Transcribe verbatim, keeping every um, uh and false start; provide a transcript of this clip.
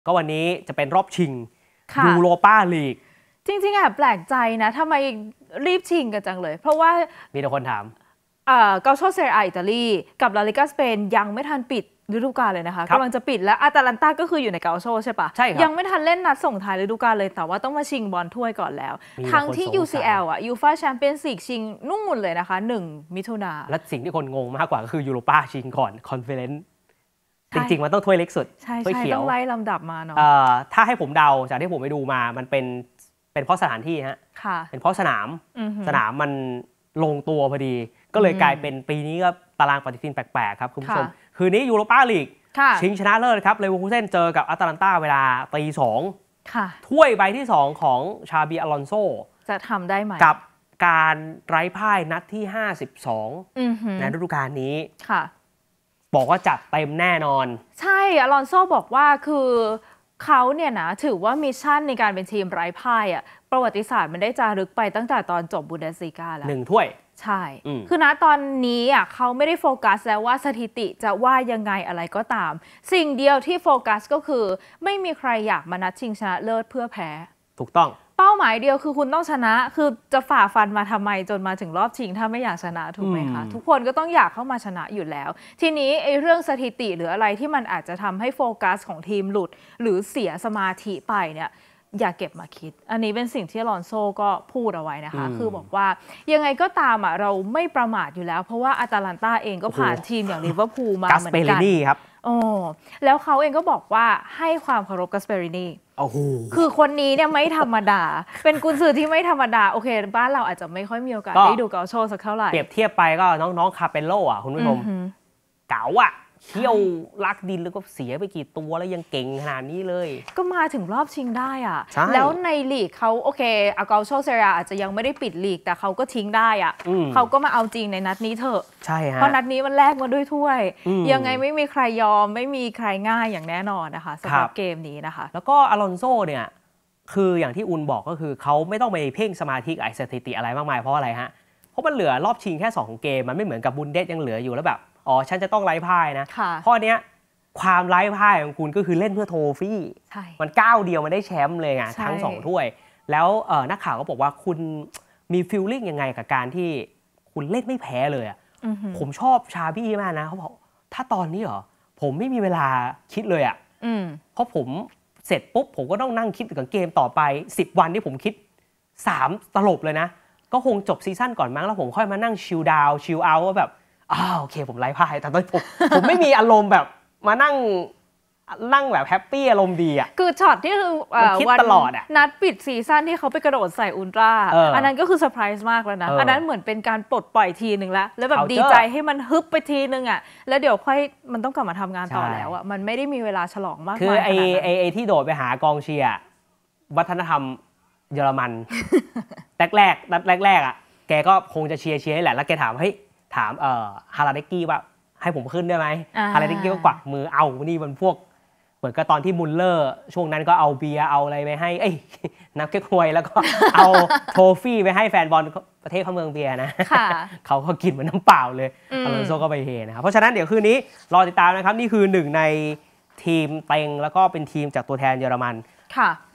ก็วันนี้จะเป็นรอบชิงยูโรปาลีกจริงๆแอบแปลกใจนะทำไมรีบชิงกันจังเลยเพราะว่ามีแต่คนถามเกาโชเซเรียอิตาลีกับลาลิกาสเปนยังไม่ทันปิดฤดูกาลเลยนะคะกำลังจะปิดแล้วอาตาลันตาก็คืออยู่ในเกาโชใช่ปะใช่ครับยังไม่ทันเล่นนัดส่งท้ายฤดูกาลเลยแต่ว่าต้องมาชิงบอลถ้วยก่อนแล้วทั้งที่ ยู ซี แอล อ่ะยูฟ่าแชมเปี้ยนส์ลีกชิงนู่นเลยนะคะหนึ่งมิถุนาและสิ่งที่คนงงมากกว่าก็คือยูโรปาชิงก่อนคอนเฟอเรนซ์จริงๆมันต้องถ้วยเล็กสุดถ้วยเขียวต้องไล่ลำดับมาเนาะถ้าให้ผมเดาจากที่ผมไปดูมามันเป็นเป็นเพราะสถานที่ฮะเป็นเพราะสนามสนามมันลงตัวพอดีก็เลยกลายเป็นปีนี้ก็ตารางปฏิทินแปลกๆครับคุณผู้ชมคืนนี้ยูโรปาลีกชิงชนะเลิศครับเลเวอร์คูเซ่นเจอกับอาตาลันตาเวลาตีสองถ้วยใบที่สองของชาบีอลอนโซจะทำได้ไหมกับการไร้พ่ายนัดที่ห้าสิบสองในฤดูกาลนี้บอกว่าจัดเต็มแน่นอนใช่อลอนโซบอกว่าคือเขาเนี่ยนะถือว่ามิชชั่นในการเป็นทีมไร้พ่ายอ่ะประวัติศาสตร์มันได้จารึกไปตั้งแต่ตอนจบบุนเดสลีกาแล้วหนึ่งถ้วยใช่คือณตอนนี้อ่ะเขาไม่ได้โฟกัสแล้วว่าสถิติจะว่ายังไงอะไรก็ตามสิ่งเดียวที่โฟกัสก็คือไม่มีใครอยากมานัดชิงชนะเลิศเพื่อแพ้ถูกต้องเป้าหมายเดียวคือคุณต้องชนะคือจะฝ่าฟันมาทำไมจนมาถึงรอบชิงถ้าไม่อยากชนะถูกไหมคะทุกคนก็ต้องอยากเข้ามาชนะอยู่แล้วทีนี้ไอ้เรื่องสถิติหรืออะไรที่มันอาจจะทำให้โฟกัสของทีมหลุดหรือเสียสมาธิไปเนี่ยอย่าเก็บมาคิดอันนี้เป็นสิ่งที่ลอนโซก็พูดเอาไว้นะคะคือบอกว่ายังไงก็ตามอ่ะเราไม่ประมาทอยู่แล้วเพราะว่าอาตาลันตาเองก็ผ่านทีมอย่างลิเวอร์พูลมาเหมือนกันครับโอ้แล้วเขาเองก็บอกว่าให้ความเคารพกัสเปรินีคือคนนี้เนี่ยไม่ธรรมดาเป็นกุนซือที่ไม่ธรรมดาโอเคบ้านเราอาจจะไม่ค่อยมีโอกาสได้ดูเกาโชสักเท่าไหร่เปรียบเทียบไปก็น้องๆคาเปโลอ่ะคุณผู้ชมเก๋าอ่ะเขี้ยวลักดินแล้วก็เสียไปกี่ตัวแล้วยังเก่งขนาดนี้เลยก็มาถึงรอบชิงได้อ่ะแล้วในลีกเขาโอเคอาเกาโชเซเรียอาจจะยังไม่ได้ปิดลีกแต่เขาก็ทิ้งได้อ่ะเขาก็มาเอาจริงในนัดนี้เถอะใช่ฮะเพราะนัดนี้มันแลกมาด้วยถ้วยยังไงไม่มีใครยอมไม่มีใครง่ายอย่างแน่นอนนะคะสำหรับเกมนี้นะคะแล้วก็อลอนโซเนี่ยคืออย่างที่อุนบอกก็คือเขาไม่ต้องไปเพ่งสมาธิไอ้สถิติอะไรมากมายเพราะอะไรฮะเพราะมันเหลือรอบชิงแค่สองเกมมันไม่เหมือนกับบุนเดสยังเหลืออยู่แล้วแบบอ๋อฉันจะต้องไร้พ่ายนะเพราะเนี้ยความไร้พ่ายของคุณก็คือเล่นเพื่อโทฟี่มันก้าวเดียวมันได้แชมป์เลยไงทั้งสองถ้วยแล้วนักข่าวก็บอกว่าคุณมีฟีลลิ่งยังไงกับการที่คุณเล่นไม่แพ้เลยอ่ะผมชอบชาบี้มากนะเขาบอกถ้าตอนนี้เหรอผมไม่มีเวลาคิดเลยอ่ะเพราะผมเสร็จปุ๊บผมก็ต้องนั่งคิดถึงเกมต่อไปสิบวันที่ผมคิดสามตลบเลยนะก็คงจบซีซั่นก่อนมั้งแล้วผมค่อยมานั่งชิลดาวชิลเอาท์ว่าแบบอ้าวโอเคผมไร้พ่ายแต่ตอนผมผมไม่มีอารมณ์แบบมานั่งนั่งแบบแฮปปี้อารมณ์ดีอ่ะคือช็อตที่คือวันตลอดอ่ะนัดปิดซีซั่นที่เขาไปกระโดดใส่อุลตร้าอันนั้นก็คือเซอร์ไพรส์มากแล้วนะอันนั้นเหมือนเป็นการปลดปล่อยทีนึงแล้วแล้วแบบดีใจให้มันฮึบไปทีนึงอ่ะแล้วเดี๋ยวค่อยมันต้องกลับมาทำงานต่อแล้วอ่ะมันไม่ได้มีเวลาฉลองมากคือไอ้ไอ้ไอ้ที่โดดไปหากองเชียร์วัฒนธรรมเยอรมันแรกแรกนัดแรกๆอ่ะแกก็คงจะเชียร์เชียร์แหละแล้วแกถามเฮ้ยถามเอ่อฮาราเดกี้ว่าให้ผมขึ้นได้ไหมฮาราเดกี้ก็กวักมือเอานี่มันพวกเหมือนกับตอนที่มุลเลอร์ช่วงนั้นก็เอาเบียร์เอาอะไรไปให้เอ้ยนักเก็ตฮวยแล้วก็เอาโทฟี่ไปให้แฟนบอลประเทศเขาเมืองเบียร์นะเขาก็กินเหมือนน้ำเปล่าเลยอลอนโซก็ไปเฮนะครับเพราะฉะนั้นเดี๋ยวคืนนี้รอติดตามนะครับนี่คือหนึ่งในทีมเต็งแล้วก็เป็นทีมจากตัวแทนเยอรมันค่ะ